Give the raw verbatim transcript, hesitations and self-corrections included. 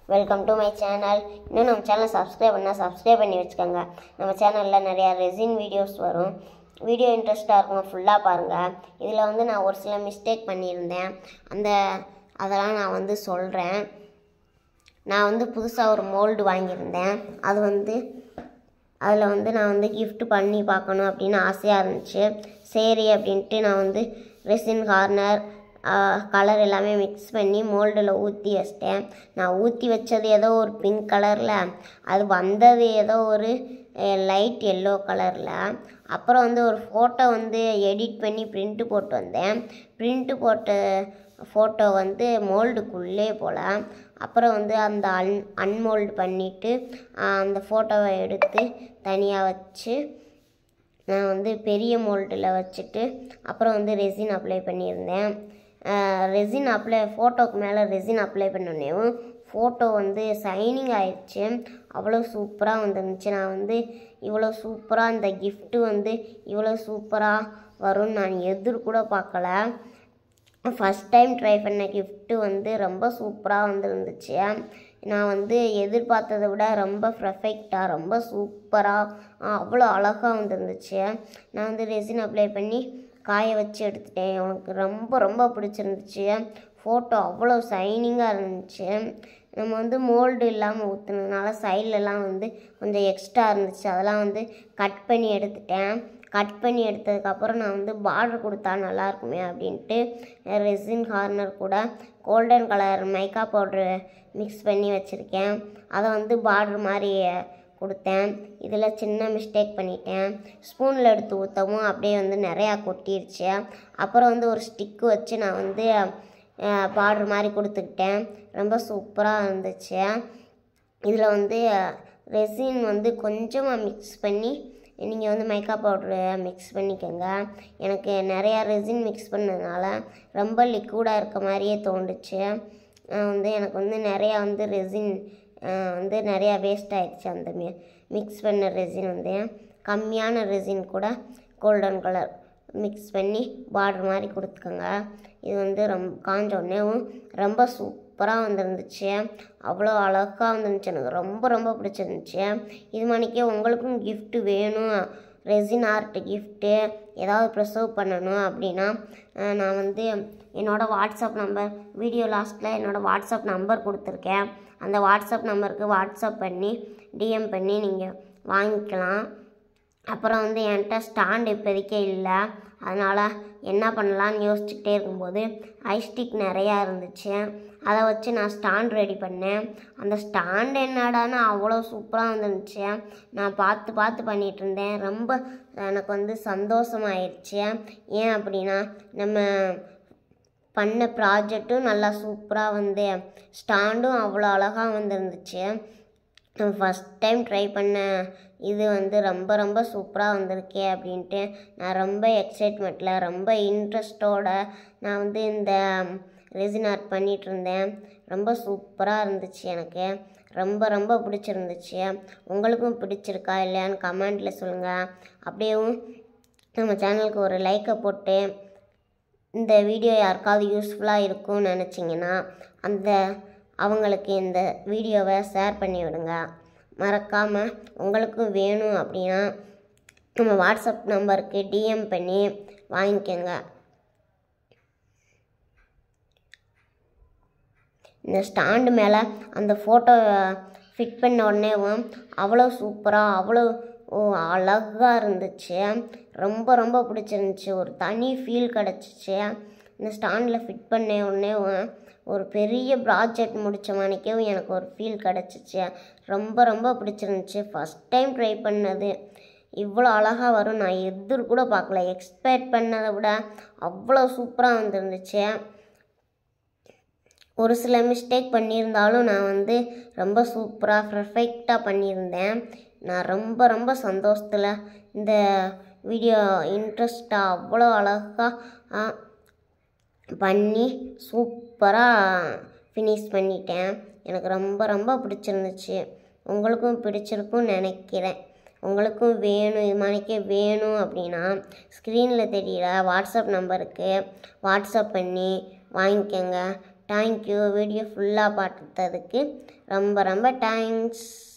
Welcome to my channel. இன்னும் நம்ம channel subscribe பண்ணால் சப்ஸ்கிரைப் பண்ணி வச்சுக்கோங்க. நம்ம சேனலில் நிறையா ரெசின் வீடியோஸ் வரும். வீடியோ இன்ட்ரெஸ்ட்டாக இருக்கும், ஃபுல்லாக பாருங்கள். இதில் வந்து நான் ஒரு சில மிஸ்டேக் பண்ணியிருந்தேன், அந்த அதெல்லாம் நான் வந்து சொல்கிறேன். நான் வந்து புதுசாக ஒரு மோல்டு வாங்கியிருந்தேன். அது வந்து அதில் வந்து நான் வந்து கிஃப்ட் பண்ணி பார்க்கணும் அப்படின்னு ஆசையாக இருந்துச்சு. சரி அப்படின்ட்டு நான் வந்து ரெசின் கார்னர் கலர் எல்லாமே மிக்ஸ் பண்ணி மோல்டில் ஊற்றி வச்சிட்டேன். நான் ஊற்றி வச்சது ஏதோ ஒரு பிங்க் கலரில், அது வந்தது ஏதோ ஒரு லைட் எல்லோ கலரில். அப்புறம் வந்து ஒரு ஃபோட்டோ வந்து எடிட் பண்ணி ப்ரிண்ட்டு போட்டு வந்தேன். ப்ரிண்ட்டு போட்ட ஃபோட்டோ வந்து மோல்டுக்குள்ளே போல். அப்புறம் வந்து அந்த அன் அன்மோல்டு பண்ணிவிட்டு அந்த ஃபோட்டோவை எடுத்து தனியாக வச்சு நான் வந்து பெரிய மோல்டில் வச்சுட்டு அப்புறம் வந்து ரெசின் அப்ளை பண்ணியிருந்தேன். ரெசின் அப்ளை ஃபோட்டோக்கு மேலே ரெசின் அப்ளை பண்ணோடனேவும் ஃபோட்டோ வந்து ஷைனிங் ஆயிடுச்சு. அவ்வளோ சூப்பராக வந்துருந்துச்சு. நான் வந்து இவ்வளோ சூப்பராக இந்த கிஃப்ட்டு வந்து இவ்வளோ சூப்பராக வரும்னு நான் எதிர்கூட பார்க்கல. ஃபஸ்ட் டைம் ட்ரை பண்ண கிஃப்ட்டு வந்து ரொம்ப சூப்பராக வந்துருந்துச்சு. நான் வந்து எதிர்பார்த்ததை விட ரொம்ப பர்ஃபெக்டாக ரொம்ப சூப்பராக அவ்வளோ அழகாக வந்துருந்துச்சு. நான் வந்து ரெசின் அப்ளை பண்ணி காய வச்சு எடுத்துட்டேன். எனக்கு ரொம்ப ரொம்ப பிடிச்சிருந்துச்சு. ஃபோட்டோ அவ்வளோ ஷைனிங்காக இருந்துச்சு. நம்ம வந்து மோல்டு இல்லாமல் ஊற்றுனதுனால சைட்லலாம் வந்து கொஞ்சம் எக்ஸ்ட்ரா இருந்துச்சு. அதெல்லாம் வந்து கட் பண்ணி எடுத்துட்டேன். கட் பண்ணி எடுத்ததுக்கப்புறம் நான் வந்து பார்டர் கொடுத்தா நல்லாயிருக்குமே அப்படின்ட்டு ரெசின் கார்னர் கூட golden colour mica powder mix பண்ணி வச்சுருக்கேன். அதை வந்து பார்டர் மாதிரி கொடுத்தேன். இதில் சின்ன மிஸ்டேக் பண்ணிட்டேன். ஸ்பூனில் எடுத்து ஊற்றவும் அப்படியே வந்து நிறையா கொட்டிருச்சு. அப்புறம் வந்து ஒரு ஸ்டிக்கு வச்சு நான் வந்து பார்டர் மாதிரி கொடுத்துக்கிட்டேன். ரொம்ப சூப்பராக இருந்துச்சு. இதில் வந்து ரெசின் வந்து கொஞ்சமாக மிக்ஸ் பண்ணி நீங்கள் வந்து மைக்கா பவுட்ரு மிக்ஸ் பண்ணிக்கோங்க. எனக்கு நிறையா ரெசின் மிக்ஸ் பண்ணதுனால ரொம்ப லிக்விடாக இருக்க மாதிரியே தோணுச்சு. வந்து எனக்கு வந்து நிறையா வந்து ரெசின் வந்து நிறையா வேஸ்ட் ஆகிடுச்சு. அந்த மி மிக்ஸ் பண்ண ரெசின் வந்து கம்மியான ரெசின் கூட கோல்டன் கலர் மிக்ஸ் பண்ணி பார்டர் மாதிரி கொடுத்துக்கோங்க. இது வந்து ரொம்ப காஞ்ச உடனேவும் ரொம்ப சூப்பராக வந்துருந்துச்சு. அவ்வளோ அழகாக வந்துருந்துச்சு. எனக்கு ரொம்ப ரொம்ப பிடிச்சிருந்துச்சு. இது மாதிரிக்கே உங்களுக்கும் கிஃப்ட்டு வேணும், ரெசின் ஆர்ட் கிஃப்ட்டு ஏதாவது ப்ரிசர்வ் பண்ணணும் அப்படின்னா நான் வந்து என்னோடய வாட்ஸ்அப் நம்பர் வீடியோ லாஸ்ட்டில் என்னோடய வாட்ஸ்அப் நம்பர் கொடுத்துருக்கேன். அந்த வாட்ஸ்அப் நம்பருக்கு வாட்ஸ்அப் பண்ணி டிஎம் பண்ணி நீங்கள் வாங்கிக்கலாம். அப்புறம் வந்து என்கிட்ட ஸ்டாண்ட் இப்போதைக்கே இல்லை. அதனால் என்ன பண்ணலான்னு யோசிச்சுக்கிட்டே இருக்கும்போது ஐஸ்டிக் நிறையா இருந்துச்சு. அதை வச்சு நான் ஸ்டாண்ட் ரெடி பண்ணேன். அந்த ஸ்டாண்ட் என்னடான்னு அவ்வளோ சூப்பராக வந்துருந்துச்சு. நான் பார்த்து பார்த்து பண்ணிகிட்டு இருந்தேன். ரொம்ப எனக்கு வந்து சந்தோஷமாயிடுச்சு. ஏன் அப்படின்னா நம்ம பண்ண ப்ராஜெக்டும் நல்லா சூப்பராக வந்து ஸ்டாண்டும் அவ்வளோ அழகாக வந்துருந்துச்சு. ஃபஸ்ட் டைம் ட்ரை பண்ண இது வந்து ரொம்ப ரொம்ப சூப்பராக வந்திருக்கே அப்படின்ட்டு நான் ரொம்ப எக்ஸைட்மெண்ட்டில் ரொம்ப இன்ட்ரெஸ்ட்டோட நான் வந்து இந்த ரெசின் ஆர்ட் பண்ணிகிட்டு இருந்தேன். ரொம்ப சூப்பராக இருந்துச்சு. எனக்கு ரொம்ப ரொம்ப பிடிச்சிருந்துச்சு. உங்களுக்கும் பிடிச்சிருக்கா இல்லையான்னு கமெண்டில் சொல்லுங்கள். அப்படியேவும் நம்ம சேனலுக்கு ஒரு லைக்கை போட்டு இந்த வீடியோ யாருக்காவது யூஸ்ஃபுல்லாக இருக்கும்னு நினச்சிங்கன்னா அந்த அவங்களுக்கு இந்த வீடியோவை ஷேர் பண்ணி விடுங்க. மறக்காமல் உங்களுக்கும் வேணும் அப்படின்னா நம்ம வாட்ஸ்அப் நம்பருக்கு டிஎம் பண்ணி வாங்கிக்கோங்க. இந்த ஸ்டாண்டு மேலே அந்த ஃபோட்டோ ஃபிட் பண்ண உடனேவும் அவ்வளோ சூப்பராக அவ்வளோ ஓ அழகாக இருந்துச்சு. ரொம்ப ரொம்ப பிடிச்சிருந்துச்சி. ஒரு தனி ஃபீல் கிடச்சிச்சு. இந்த ஸ்டாண்டில் ஃபிட் பண்ண உடனேவும் ஒரு பெரிய ப்ராஜெக்ட் முடித்த மணிக்கவும் எனக்கு ஒரு ஃபீல் கிடச்சிச்சு. ரொம்ப ரொம்ப பிடிச்சிருந்துச்சி. ஃபஸ்ட் டைம் ட்ரை பண்ணது இவ்வளோ அழகாக வரும் நான் எதிர்கூட பார்க்கல. எக்ஸ்பெக்ட் பண்ணதை விட அவ்வளோ சூப்பராக வந்துருந்துச்சு. ஒரு சில மிஸ்டேக் பண்ணியிருந்தாலும் நான் வந்து ரொம்ப சூப்பராக பர்ஃபெக்டாக பண்ணியிருந்தேன். நான் ரொம்ப ரொம்ப சந்தோஷத்தில் இந்த வீடியோ இன்ட்ரெஸ்ட்டாக அவ்வளோ அழகாக பண்ணி சூப்பராக ஃபினிஷ் பண்ணிட்டேன். எனக்கு ரொம்ப ரொம்ப பிடிச்சிருந்துச்சு. உங்களுக்கும் பிடிச்சிருக்குன்னு நினைக்கிறேன். உங்களுக்கும் வேணும் இது மாதிரிக்கே வேணும் அப்படின்னா ஸ்க்ரீனில் தெரிகிற வாட்ஸ்அப் நம்பருக்கு வாட்ஸ்அப் பண்ணி வாங்கிக்கோங்க. தேங்க்யூ. வீடியோ ஃபுல்லாக பார்த்ததுக்கு ரொம்ப ரொம்ப தேங்க்ஸ்.